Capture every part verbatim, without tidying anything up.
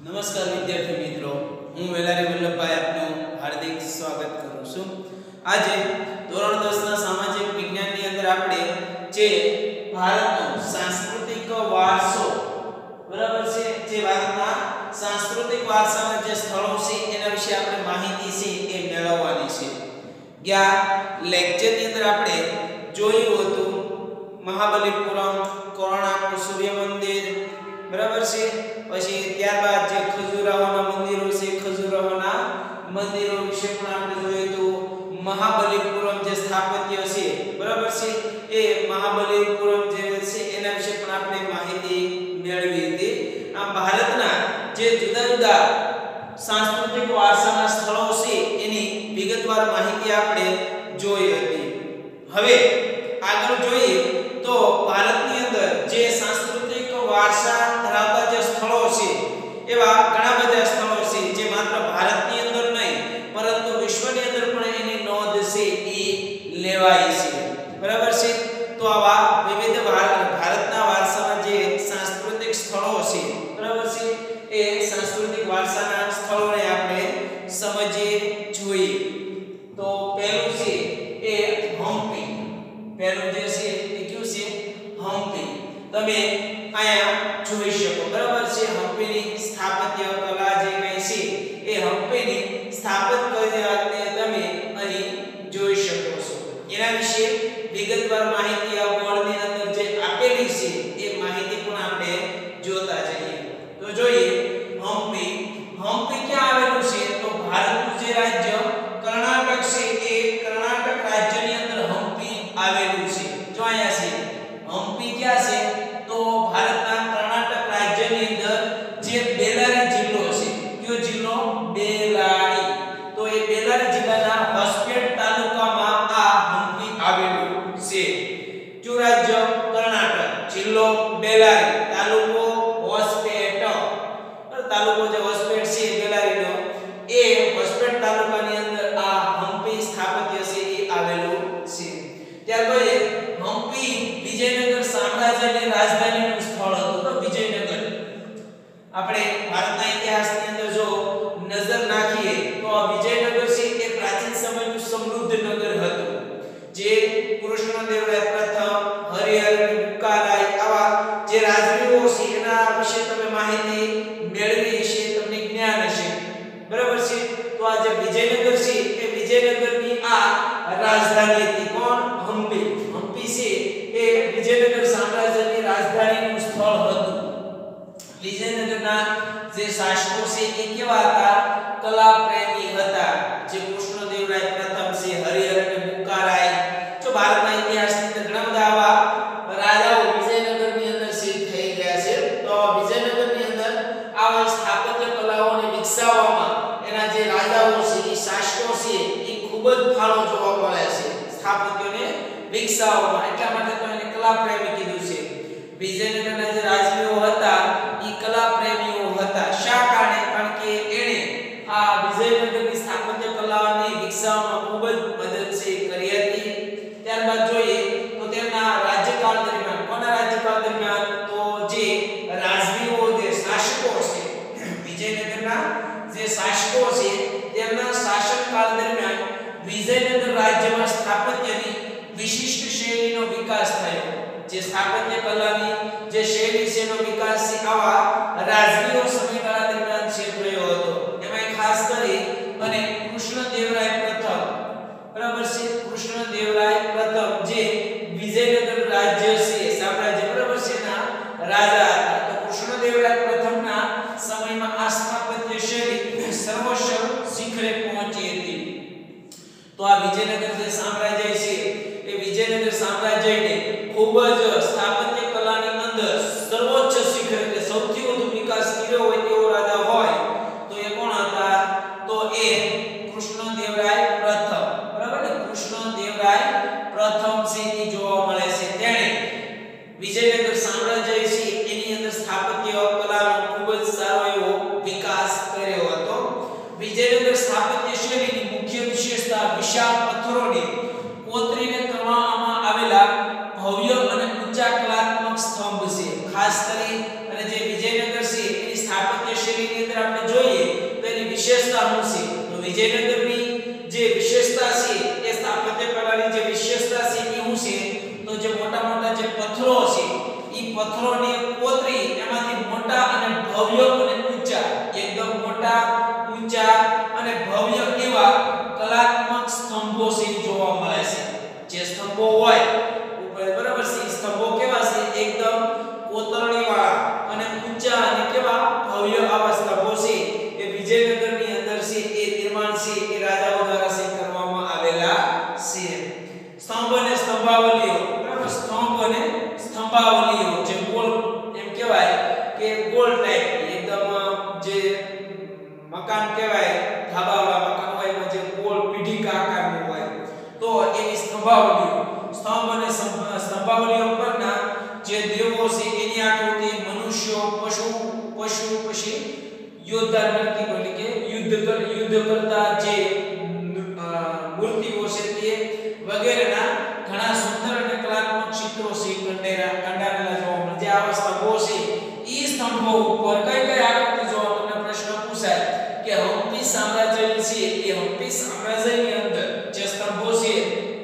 નમસ્કાર વિદ્યાર્થી મિત્રો, હું વેલારી વલ્લભભાઈ આપનું હાર્દિક સ્વાગત કરું છું। આજે ધોરણ દસ ના સામાજિક વિજ્ઞાનની અંદર આપણે જે ભારતનો સાંસ્કૃતિક વારસો બરાબર છે, જે ભારતના સાંસ્કૃતિક વારસાના જે સ્થળો છે એના વિશે આપણે માહિતી છે એ મેળવવાની છે। ગયા લેક્ચરની અંદર આપણે જોયું હતું મહાબલીપુરમ, કોણાર્ક સૂર્ય મંદિર બરાબર છે, પછી ત્યારબાદ જે ખજુરાહોના મંદિરો છે ખજુરાહોના મંદિરો વિશે પણ આપણે જોયું હતું। મહાબલીપુરમ જે સ્થાપત્ય છે બરાબર છે, એ મહાબલીપુરમ જે છે એના વિશે પણ આપણે માહિતી મેળવી હતી। આ ભારતના જે જુદા જુદા સાંસ્કૃતિક વારસાના સ્થળો છે એની વિગતવાર માહિતી આપણે જોઈ હતી। હવે આગળ જોઈએ તો ભારતની અંદર જે સાંસ્કૃતિક વારસા ધરાવતા જે સ્થળો છે એવા ઘણા બધા સ્થળો છે જે માત્ર ભારતની અંદર નહીં પરંતુ વિશ્વની અંદર પણ એની નોંધ છે એ લેવાય છે બરાબર છે। તો આવા વિવિધ ભારતના વારસાના જે સાંસ્કૃતિક સ્થળો છે બરાબર છે, એ સાંસ્કૃતિક વારસાના સ્થળોને આપણે સમજીએ જોઈએ। તો પહેલું છે એ હમ્પી, પહેલું જે છે એ કયું છે હમ્પી। તમે આયા જોઈ શકો બરાબર છે, હમ્પીની સ્થાપત્ય કલા જે કઈ છે એ હમ્પીની સ્થાપત કલાને તમે અહીં જોઈ શકો છો। એના વિશે વિગતવાર માહિતી આ બોર્ડની અંદર જે આપેલી છે એ માહિતી પણ આપણે જોતા જઈએ। તો જોઈએ હમ્પી, હમ્પી ક્યાં આવેલું છે તો ભારતનું જે રાજ્ય કર્ણાટક છે એ કર્ણાટક રાજ્યની અંદર હમ્પી આવેલું છે। જો અહીંયા છે હમ્પી ક્યાં છે તો ભારતના કર્ણાટક રાજ્યની અંદર જે બેલારી જિલ્લો છે, કયો જિલ્લો બેલારી, તો એ બેલારી જિલ્લાના હોસ્પેટ તાલુકામાં આ હમ્પી આવેલું છે। જો રાજ્ય કર્ણાટક, જિલ્લો બેલારી, તાલુકો હોસ્પેટ, તાલુકો જે હોસ્પેટ છે બેલારીનો, એ હોસ્પેટ તાલુકાની અંદર આ હમ્પી સ્થાપત્ય છે એ આવેલું છે। ત્યાર પછી હમ્પી વિજયનગર સામ્રાજ્યની રાજધાનીનું સ્થળ હતું। તો વિજયનગર આપણે ભારતના ઇતિહાસની અંદર જો નજર નાખીએ તો આ વિજયનગર છે એ પ્રાચીન સમયનું સમૃદ્ધ નગર હતું, જે કૃષ્ણદેવરાય પ્રથમ, હરિહર અને બુક્કારાય આવા જે રાજવીઓ છે એના વિશે તમે માહિતી મેળવી છે, તમને જ્ઞાન હશે બરાબર છે। તો આ જે વિજયનગર છે એ વિજયનગરની આ રાજધાની હતી। કોણ? હમ્પી। હમ્પી છે એ વિજયનગર સામ્રાજ્યની રાજધાનીનું સ્થળ હતું। વિજયનગરના જે શાસકો છે એ કેવા હતા? કલા પ્રેમી હતા, જે કૃષ્ણદેવરાય પ્રથમ છે, હરિહર અને બુક્કારાય। જો ભારતના ઇતિહાસની અંદર ઘણા બધા આવા રાજાઓ વિજયનગરની અંદર સિદ્ધ થઈ ગયા છે। તો વિજયનગરની અંદર આવા સ્થાપત્ય કલાઓને વિકસાવવામાં એના જે રાજાઓ છે એ શાસકો છે એ ખૂબ જ ફાળો જોવા મળે છે સ્થાપત્યોને વિકસાવવામાં, એટલા માટે તો એને કલા પ્રેમી કીધું છે। વિજયનગરના જે રાજવીઓ હતા એ કલા પ્રેમીઓ હતા। શા કારણે? કારણ કે એણે આ વિજયનગરની સ્થાપત્ય કલાને વિકસાવવામાં ખૂબ જ મદદ છે કરી હતી। ત્યારબાદ જોઈએ તો તેમના રાજ્યકાળ દરમિયાન, કોના રાજ્યકાળ દરમિયાન? તો જે રાજવીઓ જે શાસકો છે વિજયનગરના જે શાસકો છે તેમના શાસનકાળ દરમિયાન વિજયનગર રાજ્યમાં સ્થાપત્યની વિશિષ્ટ શૈલીનો વિકાસ થયો। જે સ્થાપત્ય કલાની જે શૈલી છે એનો વિકાસ છે આવા રાજવીઓ સમયગાળા દરમિયાન છે થયો હતો। એમાં ખાસ કરી અને કૃષ્ણદેવરાય પ્રથમ બરાબર છે, કૃષ્ણદેવરાય પ્રથમ જે વિજયનગર રાજ્ય છે સામ્રાજ્ય બરાબર છે ના રાજા હતા। તો કૃષ્ણદેવરાય પ્રથમના સમયમાં આ સ્થાપત્ય શૈલી સર્વસ્વ શિખરે પહોંચી હતી। તો આ વિજયનગર જે સામ્રાજ્ય છે એ વિજયનગર સામ્રાજ્યને ખૂબ જ સ્થાપત્ય કલાની અંદર સર્વોચ્ચ શિખર એટલે સૌથી વધુ વિકાસ કર્યો હોય તેવો રાજા હોય તો એ કોણ હતા? તો એ કૃષ્ણદેવરાય પ્રથમ બરાબર ને, કૃષ્ણદેવરાય પ્રથમ છે એ જોવા મળે છે। તેણે વિજયનગર સામ્રાજ્ય છે એની અંદર સ્થાપત્ય કલાનો ખૂબ જ સારો એવો વિકાસ કર્યો હતો। વિજયનગર સ્થાપત્ય શૈલીની મુખ્ય વિશેષતા વિશાળ પથ્થરોને કોતરીને કરવામાં આવેલા ભવ્ય અને ઊંચા કલાત્મક સ્તંભ છે। ખાસ કરી અને જે વિજયનગર છે એની સ્થાપત્ય સ્થાપત્ય શૈલીની અંદર આપણે જોઈએ તો એની વિશેષતા શું છે? તો વિજયનગરની જે વિશેષતા છે એ સ્થાપત્ય કલાની જે વિશેષતા છે એ શું છે? તો જે મોટા મોટા જે પથ્થરો છે ઈ પથ્થરોને કોતરી એમાંથી મોટા અને ભવ્ય અને ઊંચા એકદમ મોટા ઊંચા અને ભવ્ય એવા કલાત્મક સ્તંભો છે જોવા મળે છે. જે સ્તંભો હોય ઉપર બરાબર છે સ્તંભો કેવા છે? એકદમ કોતરણીવાળા અને ઊંચા અને કેવા ભવ્ય આવા સ્તંભો છે એ વિજયનગરની અંદર છે એ નિર્માણ છે એ રાજાઓ દ્વારા છે કરવામાં આવેલા છે. સ્તંભ અને સ્તંભાવલીઓ બરાબર સ્તંભ અને સ્તંભાવલીઓ જે ગોળ એમ કહેવાય કે ગોળ ટાઈપ એકદમ જે મકાન કહેવાય ધાબાવાળા મકાન હોય એમાં જે ગોળ પીઢિકા આકારનું હોય તો એની સ્તંભાવલીઓ સ્તંભ અને સ્તંભાવલીઓ પરના જે દેવો છે એની આકૃતિ મનુષ્યો પશુ પશુ પછી યોદ્ધા નર્તકો એટલે કે યુદ્ધ કર યુદ્ધ કરતા જે મૂર્તિઓ છે તે વગેરેના ઘણા સુંદર અને કલાત્મક ચિત્રો છે કંડેરા કંડારેલા જોવા મળે. જે આવા સ્તંભો છે ઈ સ્તંભો ઉપર કઈ કઈ આકૃતિ જોવા તમને પ્રશ્ન પૂછાય કે હમ્પી સામ્રાજ્ય છે એ હમ્પી સામ્રાજ્યની અંદર જે સ્તંભો છે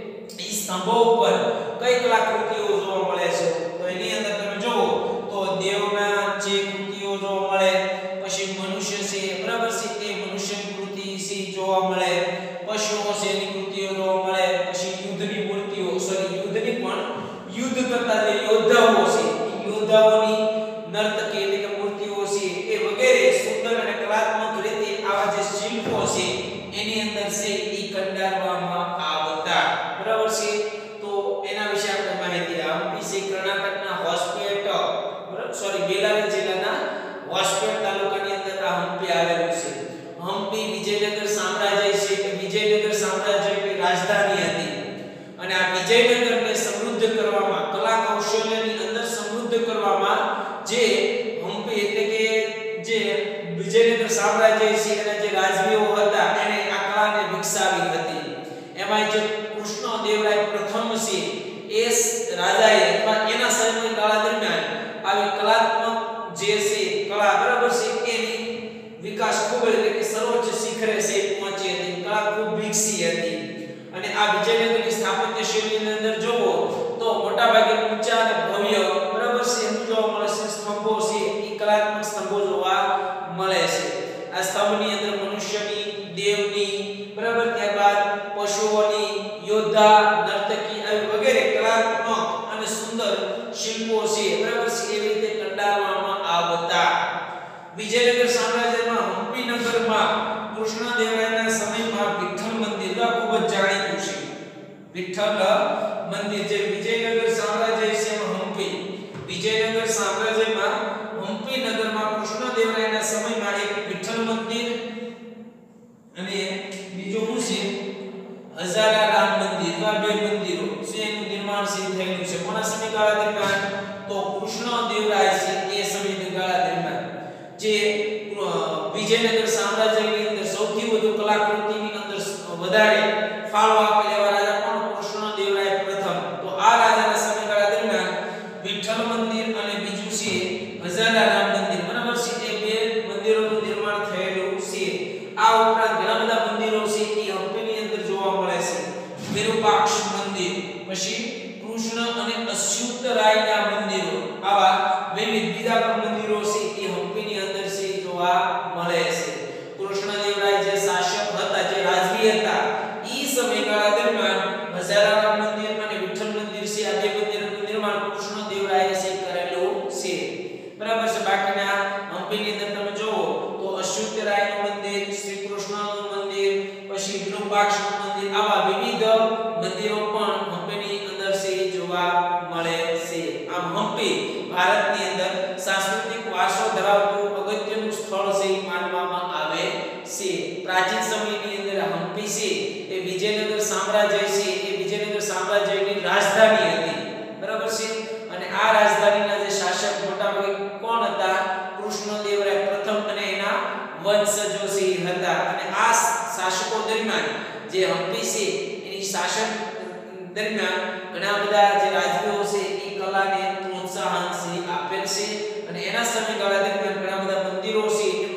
ઈ સ્તંભો ઉપર કઈ કલાકૃતિઓ જોવા મળે છે? તો એની અંદર તમે જુઓ તો દેવના જે કૃતિઓ જોવા મળે, પછી મનુષ્ય છે બરાબર છે એ મનુષ્યની કૃતિ છે જોવા મળે, પશુઓ છે એની કૃતિઓ જોવા મળે, પછી યુદ્ધની મૂર્તિઓ સોરી યુદ્ધની પણ યુદ્ધ કરતા જે યોદ્ધાઓ છે યોદ્ધાઓની નર્તકી એટલે કે મૂર્તિઓ છે એ વગેરે સુંદર અને કલાત્મક રીતે આવા જે શિલ્પો છે એની અંદર છે ઈ કંડારવામાં આવતા બરાબર છે. તો એના વિશે આપણે માહિતી હમ્પી છે કર્ણાટકના હોસ્પેટ બરાબર સોરી બેલારી જિલ્લાના હોસ્પેટ તાલુકાની અંદર આ હમ્પી આવેલું છે. હમ્પી વિજયનગર સામ્રાજ્ય છે કે વિજયનગર સામ્રાજ્યની રાજધાની હતી અને આ વિજયનગરને સમૃદ્ધ કરવામાં કલા કૌશલ્યની અંદર સમૃદ્ધ કરવામાં જે હમ્પી એટલે કે જે વિજયનગર સામ્રાજ્ય છે અને જે રાજવીઓ હતા એને આ કલાને વિકસાવી હતી. એમાં જે કૃષ્ણદેવરાય પ્રથમ છે એ રાજાએ અથવા એના સમયગાળા દરમિયાન આવી કલાત્મક જે છે કલા બરાબર છે એની વિકાસ ખૂબ એટલે કે સર્વોચ્ચ શિખરે છે પહોંચી હતી. કલા ખૂબ વિકસી હતી અને આ વિજયનગરની સ્થાપત્ય શૈલીની અંદર જોવો તો મોટા ભાગે ઊંચા અને ભવ્ય બરાબર છે એમ જોવા મળે છે. સ્તંભો છે એ કલાત્મક સ્તંભો જોવા મળે છે. આ સ્તંભની અંદર મનુષ્યની દેવની બરાબર ત્યારબાદ પશુઓની યોદ્ધા નર્તકી આવી વગેરે કલાત્મક અને સુંદર શિલ્પો છે બરાબર છે એવી રીતે કંડારવામાં આવતા. વિજયનગર સામ્રાજ્યમાં હમ્પી નગરમાં કૃષ્ણદેવરાયના સમયમાં વિઠ્ઠલ મંદિર ખૂબ જ જાણીતું છે. વિઠ્ઠલ મંદિર જે વિજયનગર સામ્રાજ્ય છે હમ્પી વિજયનગર સામ્રાજ્યમાં હમ્પી નગરમાં કૃષ્ણદેવરાયના સમયમાં એક વિઠ્ઠલ મંદિર અને બીજું શું છે હજારા રામ મંદિર આ બે મંદિરો છે એનું નિર્માણ છે થયેલું છે. કોના સમયગાળા દરમિયાન? તો કૃષ્ણદેવરાય છે એ સમયગાળા દરમિયાન જે વિજયનગર સામ્રાજ્યની અંદર સૌથી વધુ કલાકૃતિની અંદર વધારે ફાળો આપેલ એવા રાજા કોણ? કૃષ્ણદેવરાય પ્રથમ. તો આ રાજાના સમયગાળા દરમિયાન વિઠ્ઠલ મંદિર અને બીજું છે હજારા રામ મંદિર બરાબર છે એ બે મંદિરોનું નિર્માણ થયેલું છે. આ ઉપરાંત ઘણા બધા મંદિરો છે એ હમ્પીની અંદર જોવા મળે છે. વિરૂપાક્ષ મંદિર, પછી કૃષ્ણ અને અચ્યુત રાયના મંદિરો આવા વિવિધ બીજા પણ મંદિરો છે એ હમ્પીની અંદર છે જોવા મળે છે. કૃષ્ણદેવરાય જે શાસક હતા જે રાજવી હતા ઈ સમયગાળા દરમિયાન હજારા રામ મંદિર અને વિઠ્ઠલ મંદિર છે આ બે મંદિરોનું નિર્માણ કૃષ્ણદેવરાયે છે કરેલું છે બરાબર છે. બાકીના હમ્પીની અંદર તમે જોવો તો અચ્યુત રાયનું મંદિર, શ્રી કૃષ્ણનું મંદિર, પછી વિરૂપાક્ષનું મંદિર આવા વિવિધ મંદિરો પણ હમ્પીની અંદર છે જોવા મળે છે. આમ હમ્પી ભારતની અંદર સાંસ્કૃતિક વારસો ધરાવતું અગત્યનું સ્થળ છે માનવામાં આવે છે. પ્રાચીન સમયની અંદર હમ્પી છે એ વિજયનગર સામ્રાજ્ય છે એ વિજયનગર સામ્રાજ્યની રાજધાની હતી બરાબર છે. અને આ રાજધાનીના જે શાસક મોટા ભાગે કોણ હતા? કૃષ્ણદેવરાય પ્રથમ અને એના વંશજો છે હતા. અને આ શાસકો દરમિયાન જે હમ્પી છે એની શાસન દરમિયાન ઘણા બધા જે રાજવીઓ છે એ કલાને પ્રોત્સાહન છે આપેલ છે અને એના સમયગાળા દરમિયાન ઘણા બધા મંદિરો છે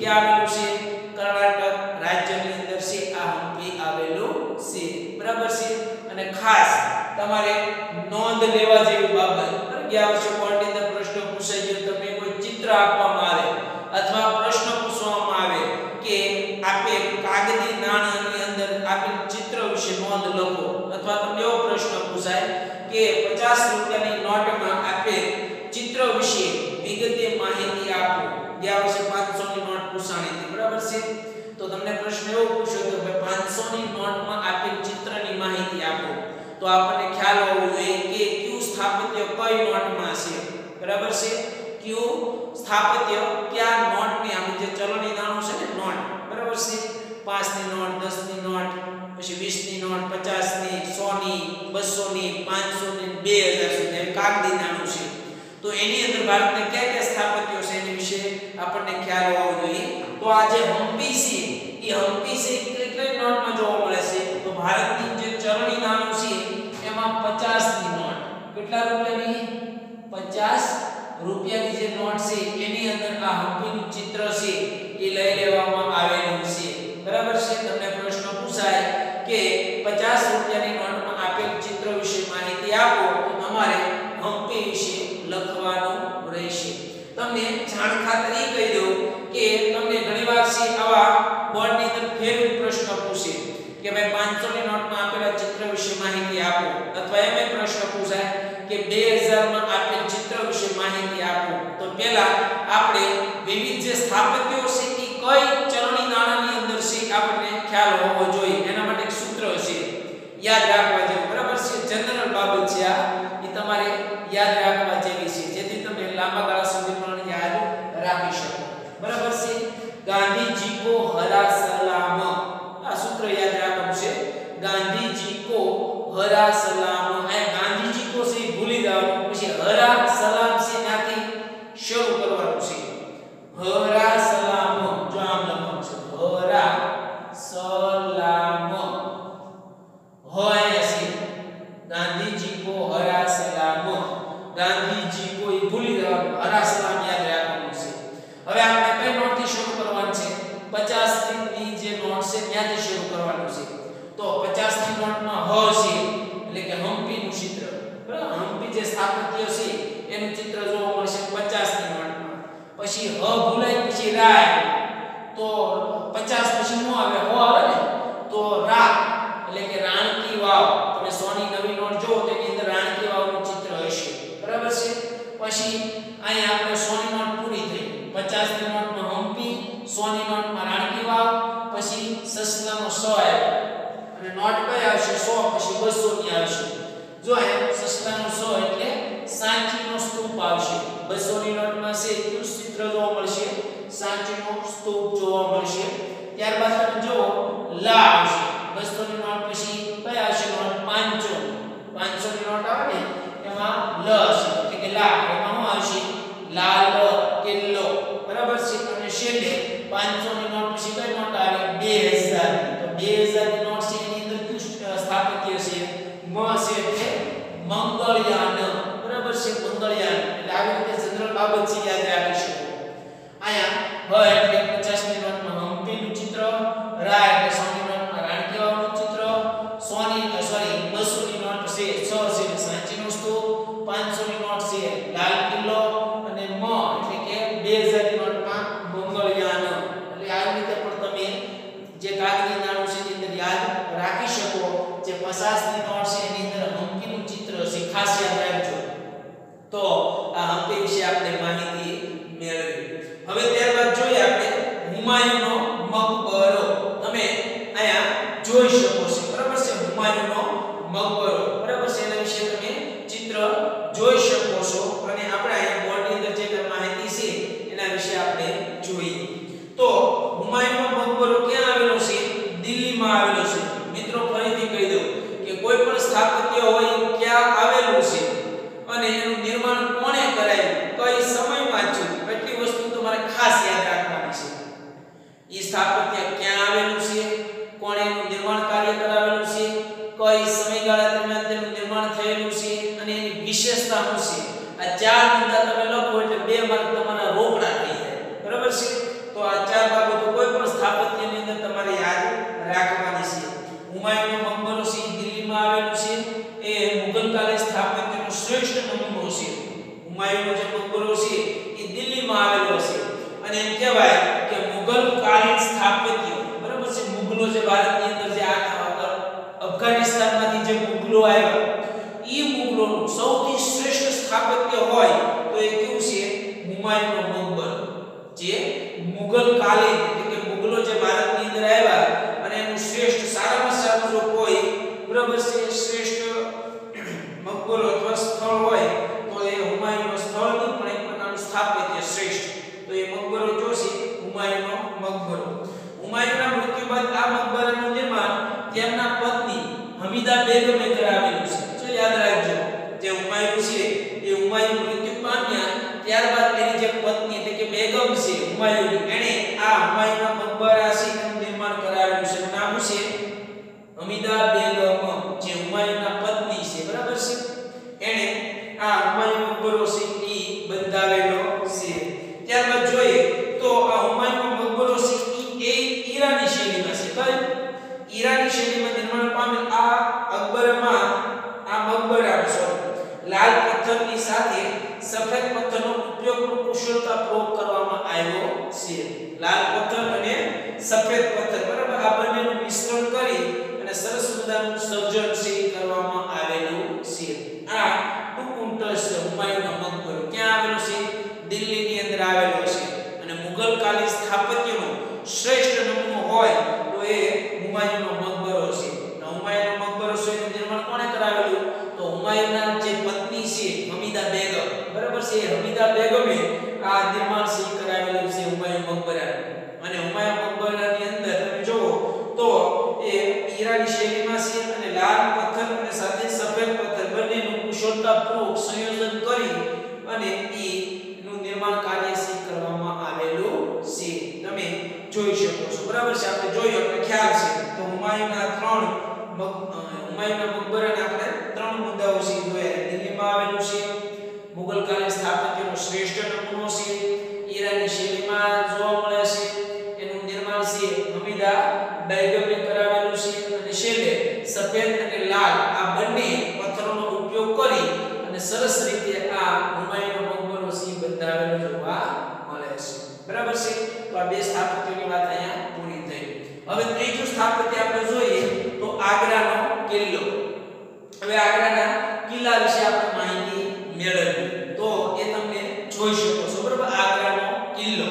ક્યાં આવેલું છે? કર્ણાટક રાજ્યની અંદર છે આ હમ્પી આવેલું છે, બરાબર છે. અને ખાસ તમારે નોંધ લેવા જેવી બાબત, ગયા વર્ષે બોર્ડની અંદર પ્રશ્ન પૂછાઈ ગયો, તમને કોઈ ચિત્ર આપવામાં આવે અથવા પ્રશ્ન પૂછવામાં આવે કે આપે કાગળી નાણાંની અંદર આપેલ ચિત્ર વિશે નોંધ લખો, અથવા તમને એવો પ્રશ્ન પૂછાય કે પચાસ રૂપિયાની નોટમાં આપે ચિત્ર વિશે વિગતે માહિતી આપો. ગયા વર્ષે પાંચસો ની નોટ પૂછાણી હતી, બરાબર છે. તો તમને પ્રશ્ન એવો પૂછ્યો કે ભાઈ પાંચસો ની નોટમાં આપેલ ચિત્રની માહિતી આપો, તો આપણને ખ્યાલ હોવો જોઈએ કે ક્યુ સ્થાપત્ય કઈ નોટમાં છે, બરાબર છે. ક્યુ સ્થાપત્ય કયા નોટની, આમ જે ચલણી નાણું છે ને નોટ, બરાબર છે. પાંચ ની નોટ, દસ ની નોટ, પછી વીસ ની નોટ, પચાસ ની, સો ની, બસો ની, પાંચસો ની, બે હજાર સુધી કાગળી નાણું છે. તો એની અંદર ભારતના કયા કયા સ્થાપત્યો છે એની વિશે આપણને ખ્યાલ હોવો જોઈએ. તો આ જે હમ્પી છે એ હમ્પી છે કઈ કઈ નોટમાં જોવા મળે છે? તો ભારતની જે ચલણી નાણું છે એમાં પચાસ ની નોટ, કેટલા રૂપિયાની? પચાસ રૂપિયાની જે નોટ છે એની અંદર આ હમ્પીનું ચિત્ર છે એ લઈ લેવામાં આવેલું છે, બરાબર છે. તમને પ્રશ્ન પૂછાય કે પચાસ રૂપિયાની નોટમાં આપેલ ચિત્ર વિશે માહિતી આપો, તો તમારે હમ્પી વિશે લખવાનું રહેશે. તમને જાણ ખાતરી કહી દઉં કે તમને ઘણીવાર છે આવા બોર્ડની અંદર ફેરવી પ્રશ્ન પૂછે કે ભાઈ પાંચસો ની નોટમાં આપેલા ચિત્ર વિશે માહિતી આપો, અથવા એમ એક પ્રશ્ન પૂછાય કે બે હજાર માં આપેલ ચિત્ર વિશે માહિતી આપો. તો પહેલા આપણે વિવિધ જે સ્થાપત્યો છે એ કઈ ચલણી નાણાંની અંદર છે આપણને ખ્યાલ હોવો જોઈએ. એના માટે એક સૂત્ર છે, યાદ રાખવા જેવું, બરાબર છે. જનરલ બાબત છે આ, એ તમારે યાદ રાખવા જેવી છે, જેથી તમે લાંબા ગાળા સુધી પણ યાદ રાખી શકો, બરાબર છે. ગાંધીજી કો હરા સલામ, આ સૂત્ર યાદ રાખવાનું છે. ગાંધીજી કો હરા સલામ, આ ગાંધીજી કો છે ભૂલી જવાનું, પછી હરા સલામ છે ત્યાંથી શરૂ કરવાનું છે. હરા સલામ, જો આમ લખવાનું છે, હરા સલામ, હોય છે ગાંધીજી કો હરા સલામ, ગાંધીજી કો એ ભૂલી જવાનું, હરા સલામ યાદ રાખવાનું છે. હવે આપણે કઈ નોટ થી શરૂ કરવાનું છે? પચાસ ની જે નોટ છે ત્યાંથી શરૂ કરવાનું છે. તો પચાસ ની નોટમાં હ છે એટલે કે હમ્પી નું ચિત્ર, બરાબર. હમ્પી જે સ્થાપત્ય છે એનું ચિત્ર જોવા મળશે પચાસ ની નોટમાં. પછી હ ભૂલાય પછી રા, તો પચાસ પછી શું આવે? હો આવે ને, તો રા એટલે કે રાણકી વાવ. તમે સો ની નવી નોટ જોવો તો એની અંદર રાણકી વાવનું ચિત્ર હશે, બરાબર છે. પછી અહીંયા આપણે સો ની નોટ પૂરી થઈ, પચાસ ની નોટમાં હમ્પી, સો ની નોટમાં રાણકી વાવ, પછી સસલાનો સો આવ્યો, અને નોટ કઈ આવશે? સો, પછી બસો ની આવશે. જો અહીંયા સસલાનો સો એટલે સાંચીનો સ્તૂપ આવશે. બસો ની નોટમાં છે કયું ચિત્ર જોવા મળશે? સાંચીનો સ્તૂપ જોવા મળશે. ત્યારબાદ તમે જો લા આવશે. બસો ની નોટ પછી કઈ આવશે નોટ? પાંચસો. પાંચસો ની નોટ આવે ને એમાં લ છે એટલે કે લા, એમાં શું આવશે? લાલ કિલ્લો, બરાબર છે. અને છેલ્લે પાંચસો ની નોટ પછી કઈ નોટ આવે? બે હજાર. તો બે હજાર ની નોટ છે એની અંદર કયું સ્થાપત્ય છે? મ છે એટલે મંગળયાન, બરાબર છે. મંગળયાન એટલે આવી રીતે જનરલ બાબત છે યાદ રાખી શકો. અહીંયા હ એટલે પચાસ ની નોટમાં હમ્પી નું ચિત્ર, રા એટલે સો ની નોટમાં રાણકી વાવનું ચિત્ર, સો ની સોરી બસો ની નોટ છે છ છે સાંચીનો સ્તૂપ, પાંચસો ની નોટ છે લાલ કિલ્લો, અને મ એટલે કે બે હજાર ની નોટમાં મંગળયાન. એટલે આ દિલ્હીમાં આવેલો છે અને એમ કહેવાય કે મુગલ કાલીન સ્થાપત્ય બરાબર છે મુગલો જે ભારતની અંદર જે અફઘાનિસ્તાનમાંથી જે મુગલો આવ્યા ઈ મુગલોનું સૌથી શ્રેષ્ઠ સ્થાપત્ય હોય તો એ કેવું છે હુમાયુનો મકબરો જે મુગલ કાલીન એટલે કે મુગલો જે ભારતની અંદર આવ્યા અને એનું શ્રેષ્ઠ સારામાં સારું જો કોઈ બરાબર છે શ્રેષ્ઠ મકબરો અથવા સ્થળ હોય તો એ હુમાયુનો સ્થળ નહીં પણ એક પ્રકારનું સ્થાપત્ય શ્રેષ્ઠ તો એ મકબરો જો છે હુમાયુનો મકબરો હુમાયુના મૃત્યુ બાદ આ મકબરાનું નિર્માણ તેમના પત્ની હમીદા બેગમે કરાવેલું છે જો યાદ રાખજો જે હુમાયુ છે એ હુમાયુ મૃત્યુ પામ્યા ત્યારબાદ તેની જે પત્ની એટલે કે બેગમ છે હુમાયુની એણે આ હુમાયુના મકબરા છે એનું નિર્માણ કરાવેલું છે નામ છે હમીદા બેગમ જે હુમાયુના પત્ની છે બરાબર છે એણે આ હુમાયુ મકબરો છે ઈ બંધાવેલો છે ત્યારબાદ જોઈએ તો આ હુમાયુનો મકબરો છે ઈ એ ઈરાની શૈલીમાં છે કઈ ઈરાની શૈલીમાં નિર્માણ પામેલ આ અકબરમાં આ મકબરા સોરી લાલ પથ્થરની સાથે સફેદ પથ્થરનો ઉપયોગનો કુશળતાપૂર્વક કરવામાં આવ્યો છે લાલ પથ્થર અને સફેદ પથ્થર બરાબર આ બંનેનું મિશ્રણ કરી અને સરસ મજાનું સર્જન છે કરવામાં આવેલું છે આ ટુકુન્ટસ હુમાયુનો મકબરો ક્યાં આવેલો છે દિલ્હીની અંદર આવેલો છે અને મુગલ કાલીન સ્થાપત્યનો શ્રેષ્ઠ નમૂનો હોય તો એ હુમાયુનો મકબરો છે હુમાયુનો મકબરો છે એનું નિર્માણ કોણે કરાવેલું તો હુમાયુના જે પત્ની છે હમીદા બેગમ બરાબર છે હમીદા બેગમે આ નિર્માણ છે કરાવેલું છે હુમાયુ મકબરા અને હુમાયુ મકબરાની અંદર તમે જુઓ તો એ ઈરાની શૈલીમાં છે અને લાલ પથ્થર અને સાથે સફેદ પથ્થર બંનેનું કુશળતાપૂર્વક સંયોજન કરી અને ઈ નું નિર્માણ કાર્ય છે કરવામાં આવેલું છે તમે જોઈ શકો છો બરાબર છે આપણે જોયું આપણે ખ્યાલ છે તો હુમાયુના ત્રણ હુમાયુના મકબરાના આપણે ત્રણ મુદ્દાઓ છે જોયા દિલ્હીમાં આવેલું છે મુગલ કાલીન સ્થાપત્યનો શ્રેષ્ઠ નમૂનો છે ઈરાની શૈલીમાં જોવા મળે છે એનું નિર્માણ છે હમીદા બેગમે કરાવેલું છે અને છેલ્લે સફેદ અને લાલ આ બંને પથ્થરોનો ઉપયોગ કરી અને સરસ રીતે આ હુમાયુનો મકબરો છે બંધાવેલો જોવા મળે છે બરાબર છે તો આ બે સ્થાપત્યોની વાત અહીંયા પૂરી થઈ હવે ત્રીજું સ્થાપત્ય આપણે જોઈએ તો આગ્રાનો કિલ્લો હવે આગ્રાના કિલ્લા વિશે આપણે માહિતી મેળવીએ તો એ તમને જોઈ શકો છો બરાબર આગ્રાનો કિલ્લો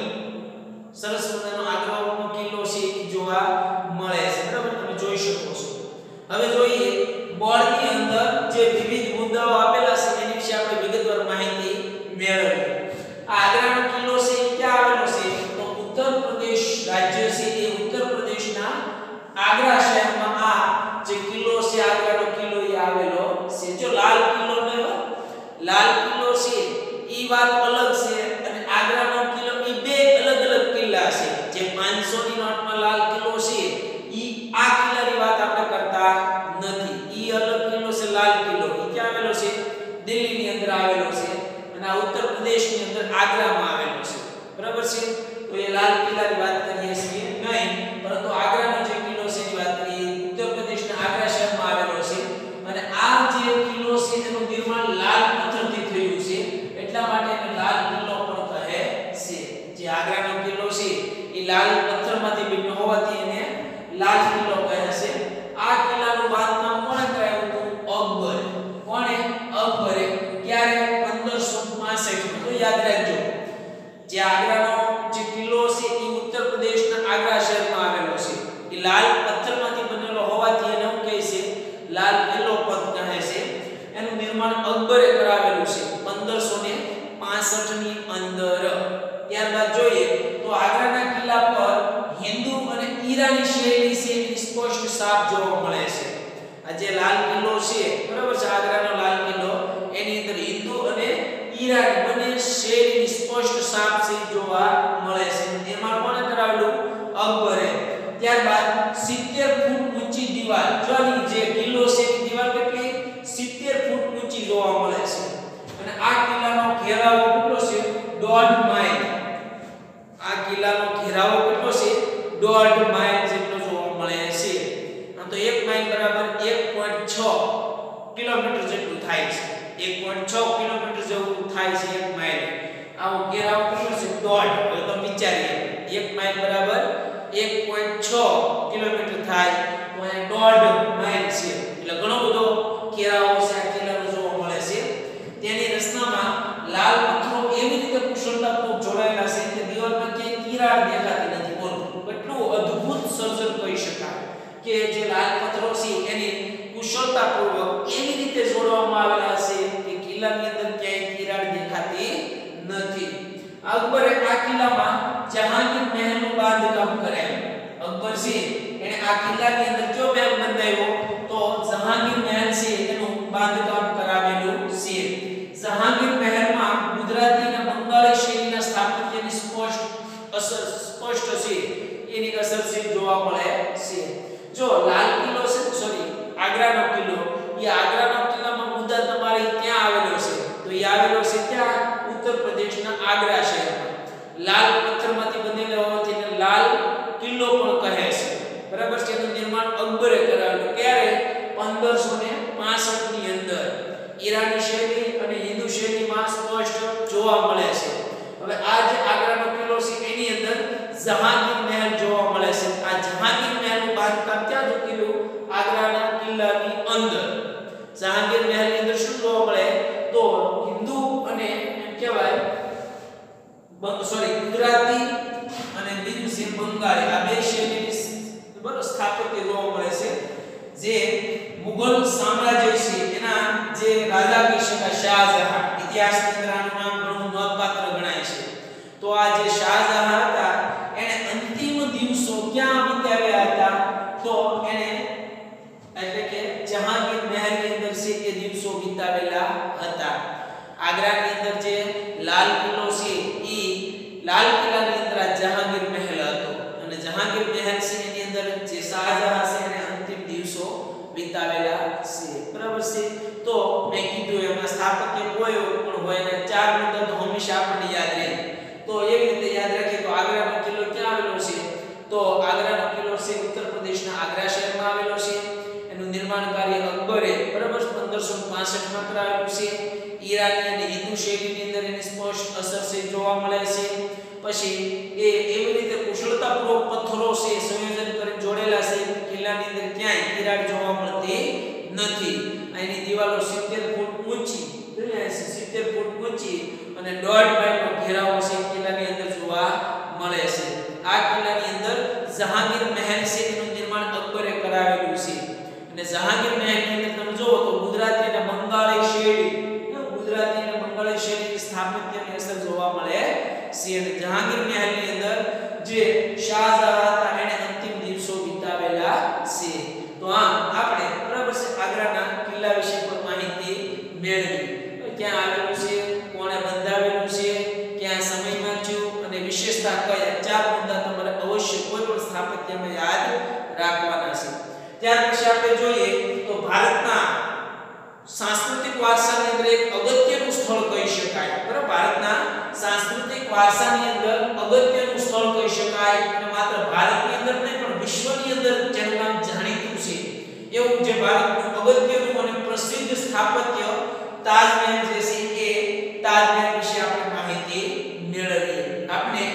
સરસ મજાનો આગ્રાનો કિલ્લો છે એ જોવા મળે છે બરાબર તમે જોઈ શકો છો હવે જોઈએ બોર્ડની અંદર જે વિવિધ મુદ્દાઓ આપેલા છે એની વિશે આપણે વિગતવાર માહિતી મેળવીએ આગ્રાનો કિલ્લો છે એ ક્યાં આવેલો છે તો ઉત્તર પ્રદેશ રાજ્ય છે એ ઉત્તર પ્રદેશના આગ્રા શહેરમાં આ જે કિલ્લો છે આગ્રાનો કિલ્લો એ આવેલો છે જો લાલ કિલ્લો ને લાલ કિલ્લો છે ઈ વાત અલગ છે અને આગ્રાનો કિલ્લો ઈ બે અલગ અલગ કિલ્લા છે જે પાંચસો ની નોટમાં લાલ કિલ્લો છે ઈ આ કિલ્લાની વાત આપણે કરતા નથી ઈ અલગ કિલ્લો છે લાલ કિલ્લો ઈ ક્યાં આવેલો છે દિલ્હીની અંદર આવેલો છે અને આ ઉત્તર પ્રદેશની અંદર આગ્રામાં આવેલો છે બરાબર છે તો એ લાલ કિલ્લાની વાત કરીએ છીએ નહીં પરંતુ આગ્રાનો જે કિલ્લો છે એની વાત કરીએ ઉત્તર પ્રદેશના આગ્રા શહેરમાં આવેલો છે અને આ જે કિલ્લો છે તેનું નિર્માણ લાલ પથ્થરથી થયું છે એટલા માટે એને લાલ કિલ્લો પણ કહે છે જે આગ્રાનો કિલ્લો છે એ લાલ પથ્થરમાંથી બન્યો હોવાથી એને લાલ કિલ્લો કહે છે આ કિલ્લાનું બાંધકામ કોણે કરાવ્યું હતું અકબર કોણે અકબરે ક્યારે પંદરસો પાંસઠ તો યાદ રાખજો જે આગ્રાનો જે કિલ્લો છે એ ઉત્તર પ્રદેશના આગ્રા શહેરમાં આવેલો છે એ લાલ પથ્થરમાંથી બનેલો હોવાથી એને શું કહે છે લાલ કિલ્લો પદ કહે છે એનું નિર્માણ અકબરે કરાવેલું છે પંદરસો પાંસઠ ની અંદર ત્યારબાદ જોઈએ તો આગ્રાના કિલ્લા પર હિન્દુ અને ઈરાની શૈલી છે એની સ્પષ્ટ છાપ જોવા મળે છે આ જે લાલ કિલ્લો છે બરાબર છે આગ્રાનો લાલ કિલ્લો એની અંદર હિન્દુ અને ઈરાની બંને શૈલીની સ્પષ્ટ છાપ છે જોવા મળે છે નિર્માણ કોણે કરાવેલું અકબરે ત્યારબાદ સિત્તેર ફૂટ ઊંચી દીવાલ જોની જે કિલ્લો છે એની દીવાલ કેટલી સિત્તેર ફૂટ ઊંચી જોવા મળે છે અને આ કિલ્લાનો ઘેરાવો કેટલો છે દોઢ માઇલ આ કિલ્લાનો ઘેરાવો કેટલો છે દોઢ માઇલ જેટલો જોવા મળે છે આમ તો એક માઇલ બરાબર એક પોઈન્ટ છ કિલોમીટર જેટલું થાય છે એક પોઈન્ટ છ કિલોમીટર જેવું થાય છે એક માઇલ આવો ઘેરાવો કેટલો છે દોઢ. હવે તમે વિચારીએ એક માઇલ બરાબર એક પોઈન્ટ છ કિલોમીટર થાય તો અહીંયા દોઢ માઇલ છે એટલે ઘણો બધો કેરાઓ છે આ કિલ્લાનો જોવા મળે છે. તેની રચનામાં લાલ પથ્થરો એવી રીતે કુશળતાપૂર્વક જોડાયેલા છે કે દિવાલમાં ક્યાંય તિરાડ દેખાતી નથી. બોલો કેટલું અદ્ભુત સર્જન કહી શકાય કે જે લાલ પથ્થરો છે એની કુશળતાપૂર્વક એવી રીતે જોડવામાં આવેલા છે કે કિલ્લાની અંદર ક્યાંય તિરાડ દેખાતી નથી. અકબરે આ કિલ્લામાં જહાંગીર મહેલનું બાંધકામ કરાયું. અકબર છે એને આ કિલ્લાની અંદર કયો મહેલ બંધાવ્યો તો જહાંગીર મહેલ છે એનું બાંધકામ કરાવેલું છે. જહાંગીર મહેલમાં ગુજરાતી અને બંગાળી શૈલીના સ્થાપત્યની સ્પષ્ટ અસર સ્પષ્ટ છે એની અસર છે જોવા મળે છે. જો લાલ કિલ્લો છે સોરી આગ્રાનો કિલ્લો એ આગ્રાનો કિલ્લામાં મુદ્દા તમારે ક્યાં આવેલો છે તો એ આવેલો છે ત્યાં ઉત્તર પ્રદેશના આગ્રા શહેરમાં. લાલ પથ્થરમાંથી બનેલો હોવાથી એને લાલ કિલ્લો પણ કહે છે. બરાબર છે. એનું નિર્માણ અકબરે કરાવેલું. ક્યારે પંદરસો પાંસઠ ની અંદર. ઈરાની શૈલી અને હિન્દુ શૈલીમાં સ્પષ્ટ જોવા મળે છે. હવે આ જે આગ્રાનો કિલ્લો છે એની અંદર જહાંગીર મહેલ જોવા મળે છે. આ જહાંગીર મહેલનું બાંધકામ ક્યાં થયેલું આગ્રાના કિલ્લાની અંદર. જહાંગીર મહેલની અંદર શું જોવા મળે તો હિન્દુ અને એમ કહેવાય સોરી ગુજરાતી અને બીજું છે બંગાળી આ બે શૈલીની બરાબર સ્થાપત્ય જોવા મળે છે. જે મુગલ સામ્રાજ્ય છે એના જે રાજા કહી શકાય શાહજહાં ઇતિહાસની અંદર આનું નામ ઘણું નોંધપાત્ર ગણાય છે. તો આ જે શાહજહાં હતા એને અંતિમ દિવસો ક્યાં વિતાવ્યા હતા તો એને એટલે કે જહાંગીર મહેલની અંદર છે એ દિવસો વિતાવેલા હતા. આગ્રાની અંદર જે લાલ કિલ્લો છે ઈ લાલ કિલ્લાની અંદર જહાંગીર મહેલ હતો અને જહાંગીર મહેલ છે એની અંદર જે શાહજહાં છે એને અંતિમ દિવસો વિતાવેલા છે. બરાબર છે. તો મેં કીધું એમાં સ્થાપત્ય કોઈ પણ હોય ને ચાર મુદ્દા તો હંમેશા આપણને યાદ રહે. તો એવી રીતે યાદ રાખીએ તો આગ્રાનો કિલ્લો ક્યાં આવેલો છે તો આગ્રાનો કિલ્લો છે ઉત્તર પ્રદેશના આગ્રા શહેરમાં આવેલો છે. એનું નિર્માણ કાર્ય અકબરે બરાબર પંદરસો પાંસઠ માં કરાવેલું છે. ઈરાની અને હિન્દુ શૈલીની અંદર એની સ્પષ્ટ અસર છે જોવા મળે છે. પછી એ એવી રીતે કુશળતાપૂર્વક પથ્થરો છે સંયોજન કરી જોડેલા છે કિલ્લાની અંદર ક્યાંય તિરાડ જોવા મળતી નથી. અહીંની દિવાલો સિત્તેર ફૂટ ઊંચી સિત્તેર ફૂટ ઊંચી અને દોઢ માઇલનો ઘેરાવો છે કિલ્લાની અંદર જોવા મળે છે. આ કિલ્લાની અંદર જહાંગીર મહેલ છે એનું નિર્માણ અકબરે કરાવેલું છે. અને જહાંગીર મહેલની અંદર તમે જોવો તો ગુજરાતી અને બંગાળી શૈલી ગુજરાતી અને બંગાળી શૈલીની સ્થાપત્યની અસર જોવા મળે છે. અને જહાંગીર મહેલની અંદર જે શાહજહાં હતા એને અંતિમ દિવસો વિતાવેલા છે. તો આમ આપણે બરાબર છે આગ્રાના કિલ્લા વિશે પણ માહિતી મેળવી. ક્યાં આવેલું છે, કોણે બંધાવેલું છે, ક્યાં સમયમાં થયું અને વિશેષતા કયા ચાર મુદ્દા તમારે અવશ્ય કોઈ પણ સ્થાપત્યમાં યાદ રાખવાના છે. ત્યાર પછી આપણે જોઈએ તો ભારતના સાંસ્કૃતિક વારસાની અંદર એક અગત્યનું સ્થળ કહી શકાય. બરાબર ભારતના સાંસ્કૃતિક વારસાની અંદર અગત્યનું સ્થળ કહી શકાય અને માત્ર ભારતની અંદર નહીં પણ વિશ્વની અંદર જેનું નામ જાણીતું છે એવું જે ભારતનું અગત્યનું અને પ્રસિદ્ધ સ્થાપત્ય તાજમહેલ જે છે એ તાજમહેલ વિશે આપણે માહિતી મેળવીએ. આપણે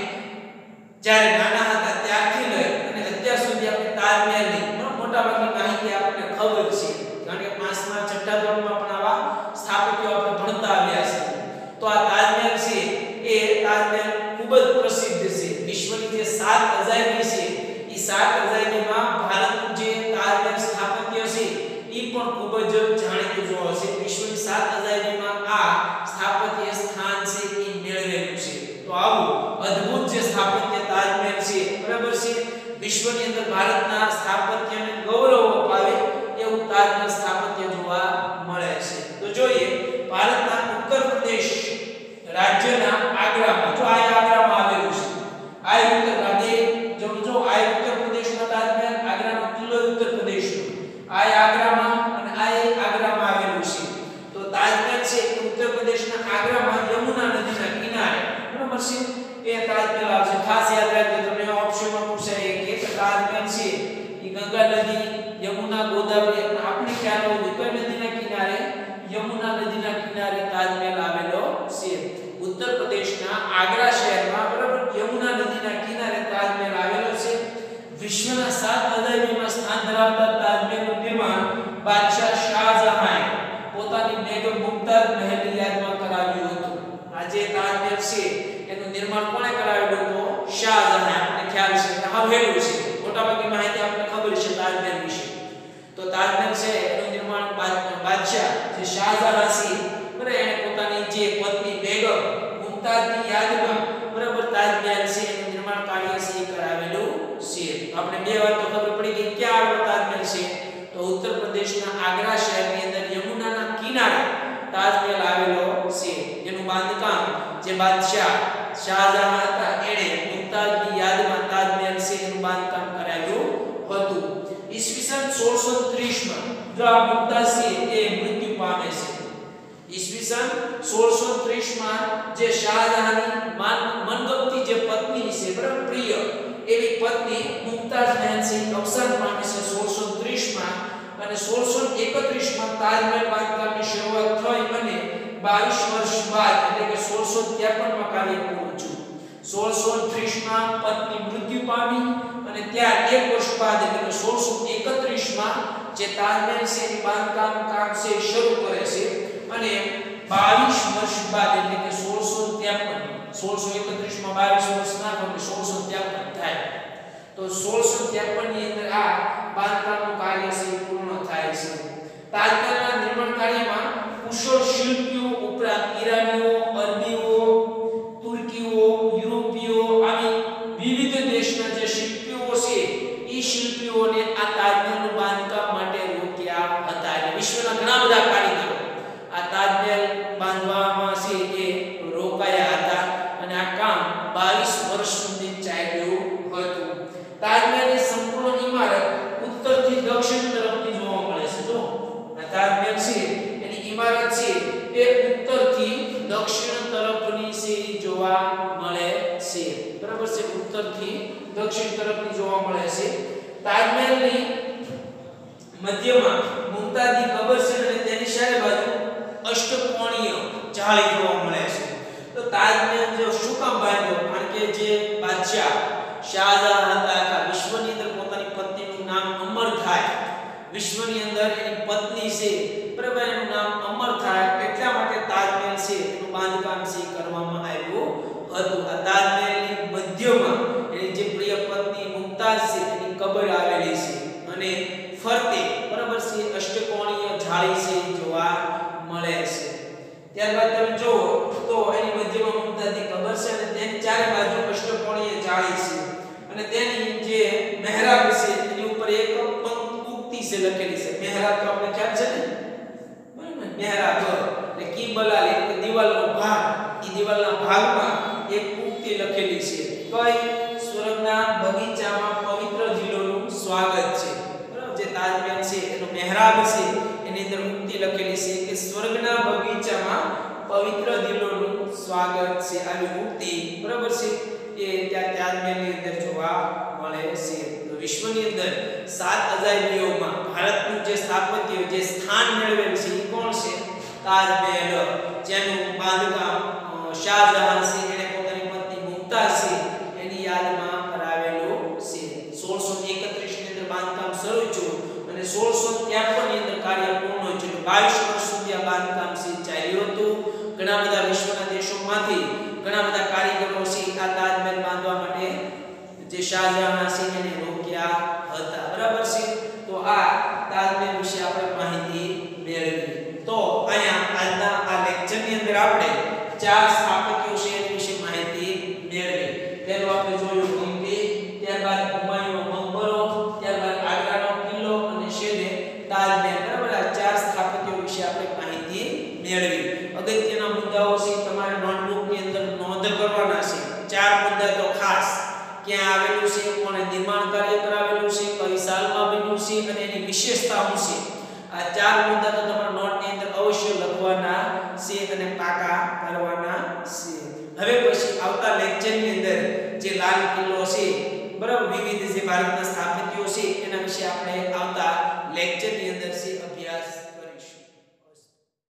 જ્યારે નાના હતા ત્યારથી લઈ અને અત્યાર સુધી આપણે તાજમહેલની મોટાભાગની માહિતી આપણને ખબર છે. કારણ કે પાંચમા છઠ્ઠા ધોરણમાં પણ આવા સ્થાપત્યો આપણે ભણતા આવ્યા છે. તો આ તાજમહેલ છે એ તાજમહેલ ખૂબ જ પ્રસિદ્ધ છે. વિશ્વની જે સાત અજાયબી છે એ સાત અજાયબીમાં ભારતનું જે તાજમહેલ સ્થાપત્ય છે એ પણ ખૂબ જ જાણીતું જોવા છે. વિશ્વની સાત અજાયબીમાં આ સ્થાપત્ય સ્થાન છે એ મેળવેલું છે. તો આવું અદ્ભુત જે સ્થાપત્ય તાજમહેલ છે બરાબર છે વિશ્વની અંદર ભારતના સ્થાપત્યને ગૌરવ અપાવે એવું તાજમહેલ સ્થાપત્ય જોવા મળે છે. તો જોઈએ ભારતના ઉત્તર પ્રદેશ રાજ્યના આગ્રામાં જો આ આગ્રામાં આવેલું છે. આ ઉત્તર પ્રદેશ જો જો આ ઉત્તર પ્રદેશનો તાજમહેલ આગ્રાનો કિલ્લો ઉત્તર પ્રદેશનો આ આગ્રામાં અને આ આગ્રામાં આવેલું છે. તો તાજમહેલ છે એ ઉત્તર પ્રદેશના આગ્રામાં યમુના નદીના કિનારે બરાબર છે એ તાજમહેલ આવશે. ખાસ યાદ રાખજો તમને ઓપ્શનમાં પૂછાય કે તાજમહેલ છે એ ગંગા નદી યમુના ગોદાવરી આપણે ખ્યાલ હોવો વિશ્વના સાત અજાયબીમાં સ્થાન ધરાવતા તાજમહેલનું નિર્માણ બાદશાહ શાહજહાં પોતાની બેગમ મુમતાઝ મહેલની યાદમાં કરાવ્યું હતું. આ જે તાજમહેલ છે એનું નિર્માણ કોણે કરાવ્યું હતું? શાહજહાં. આપણને ખ્યાલ છે કે હવેલું છે, મોટાભાગની માહિતી આપણને ખબર છે તાજમહેલ વિશે. તો તાજમહેલ છે એનું નિર્માણ બાદશાહ જે શાહજહાં છે બરાબર એને પોતાની જે પત્ની બેગમ મુમતાઝની યાદમાં બરાબર તાજમહેલ છે એનું નિર્માણ કાર્ય છે કરાવેલું છે. આપણે બે વાર તો ખબર પડી ગઈ ક્યાં આવેલો તાજમહેલ છે? તો ઉત્તર પ્રદેશના આગ્રા શહેરની અંદર યમુનાના કિનારે તાજમહેલ આવેલો છે. એનું બાંધકામ જે બાદશાહ શાહજહાં હતા એણે મુમતાઝની યાદમાં તાજમહેલ છે એનું બાંધકામ કરાવ્યું હતું. ઈસવીસન સોળસો ત્રીસ માં જો આ મુમતાઝ છે એ મૃત્યુ પામે છે. ઈસવીસન સોળસો ત્રીસ માં જે શાહજહાંની મનગમતી જે પત્ની છે બરાબર પ્રિય એવી પત્ની મુમતાઝ મહેલ છે અવસાન પામે છે સોળસો ત્રીસ માં. અને સોળસો એકત્રીસ માં તાજમહેલ બાંધકામની શરૂઆત થઈ અને બાવીસ વર્ષ બાદ એટલે કે સોળસો ત્રેપન માં કાર્ય પૂરું થયું. સોળસો ત્રીસ માં પત્ની મૃત્યુ પામી અને ત્યાર એક વર્ષ બાદ એટલે કે સોળસો એકત્રીસ માં જે તાજમહેલ છે એનું બાંધકામ કામ છે શરૂ કરે છે અને બાવીસ વર્ષ બાદ એટલે કે સોળસો ત્રેપન સોળસો એકત્રીસ માં બાવીસ વર્ષ ના એટલે સોળસો ત્રેપન થાય. તો સોળસો ત્રેપન ની અંદર આ બાંધકામનું કાર્ય છે પૂર્ણ થાય છે. તાજમહેલના નિર્માણ કાર્યમાં કુશળ શિલ્પીઓ ઉપરાંત ઈરાનીઓ, અરબીઓ, તુર્કીઓ, યુરોપીયો આવી વિવિધ દેશના જે શિલ્પીઓ છે એ શિલ્પીઓને આ તાજમહેલનું બાંધકામ માટે રોક્યા હતા. એટલે વિશ્વના ઘણા બધા કારીગરો આ તાજમહેલ બાંધવામાં છે એ રોકાયા હતા અને આ કામ બાવીસ વર્ષ સુધી ચાલ્યું હતું. તાજમહેલની સંપૂર્ણ ઇમારત ઉત્તરથી દક્ષિણ તરફની જોવા મળે છે. જો આ તાજમહેલ છે એની ઇમારત છે એ ઉત્તરથી દક્ષિણ તરફની છે જોવા મળે છે. બરાબર છે, ઉત્તરથી દક્ષિણ તરફની જોવા મળે છે. તાજમહેલની મધ્યમાં મુમતાઝની કબર છે અને તેની ચારે બાજુ અષ્ટકોણીય જાળી જોવા મળે છે. તો તાજમહેલ જો શું કામ બાંધ્યો? કારણ કે જે બાદશાહ શાહજહાં હતા આખા વિશ્વની અંદર પોતાની પત્નીનું નામ અમર થાય, વિશ્વની અંદર એની પત્ની છે બરાબર એનું નામ અમર થાય એટલા માટે તાજમહેલ છે એનું બાંધકામ છે કરવામાં આવ્યું હતું. આ તાજમહેલની મધ્યમાં એની જે પ્રિય પત્ની મુમતાઝ છે એની કબર આવેલી છે અને ફરતે બરાબર છે અષ્ટકોણીય જાળી છે જોવા મળે છે. ત્યારબાદ તમે જુઓ તો એની મધ્યમાં મુમતાઝની કબર છે અને તેની ચારે બાજુ અષ્ટકોણીય જાળી છે અને તેની જે મહેરાબ છે એની ઉપર એક પંક્તિ છે લખેલી છે. મહેરાબ તો આપણે ખ્યાલ છે ને બરાબર, મહેરાબ એટલે કિબલા એટલે દીવાલનો ભાગ, એ દીવાલના ભાગમાં એક ઉક્તિ લખેલી છે. કઈ? સ્વર્ગના બગીચામાં પવિત્ર દિલોનું સ્વાગત છે. બરાબર, જે તાજમહેલ છે એનો મહેરાબ છે એની અંદર ઉક્તિ લખેલી છે કે સ્વર્ગના બગીચામાં પવિત્ર દિલોનું સ્વાગત છે. આવી ઉક્તિ બરાબર છે એ ત્યાં તાજમહેલની અંદર જોવા મળે છે. તો વિશ્વની અંદર સાત અજાયબીઓમાં ભારતનું જે સ્થાપત્ય જે સ્થાન મેળવેલ છે એ કોણ છે? તાજમહેલ, જેનું બાંધકામ શાહજહાં છે એણે પોતાની પત્ની મુમતાઝ છે એની યાદમાં કરાવેલું છે. સોળસો એકત્રીસ ની અંદર બાંધકામ શરૂ થયું અને સોળસો ત્રેપન ની અંદર કાર્ય પૂર્ણ થયું. બાવીસ વર્ષ સુધી આ બાંધકામ છે ચાલ્યું હતું. ઘણા બધા વિશ્વના દેશોમાંથી ઘણા બધા કારીગરો છે આ તાજમહેલ બાંધવા માટે જે શાહજહાં છે એને રોક્યા હતા. બરાબર છે. તો આ તાજમહેલ વિશે આપણે માહિતી મેળવી. તો અહીંયા આજના આ લેક્ચરની અંદર આપણે ચાર સ્થાપત્યો છે એની વિશે માહિતી મેળવી. પહેલું આપણે જોયું હમ્પી, ત્યારબાદ હુમાયુનો મકબરો, ત્યારબાદ આગ્રાનો કિલ્લો અને છેલ્લે તાજમહેલ. બરાબર, આ ચાર સ્થાપત્યો વિશે આપણે માહિતી મેળવી. અગત્યના મુદ્દાઓ છે તમારે નોટબુકની અંદર નોંધ કરવાના છે. ચાર મુદ્દા તો ખાસ ક્યાં આવેલું છે, કોણે નિર્માણ કાર્ય કરાવેલું છે, કઈ સાલમાં બન્યું છે અને એની વિશેષતાઓ છે. આ ચાર મુદ્દા તો તમારા નોટની અંદર અવશ્ય લખવાના છે અને પાકા કરવાના છે. હવે પછી આવતા લેક્ચરની અંદર જે લાલ કિલ્લો છે બરાબર વિવિધ જે ભારતના સ્થાપત્યો છે એના વિશે આપણે આવતા લેક્ચરની અંદર છે